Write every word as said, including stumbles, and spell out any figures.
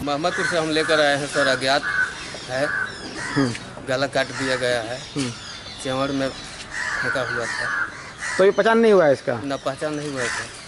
मोहम्मदपुर से हम लेकर आए हैं सर, अज्ञात है, गला काट दिया गया है, चंवड़ में फेंका हुआ था। तो ये पहचान नहीं हुआ है इसका? ना पहचान नहीं हुआ है सर।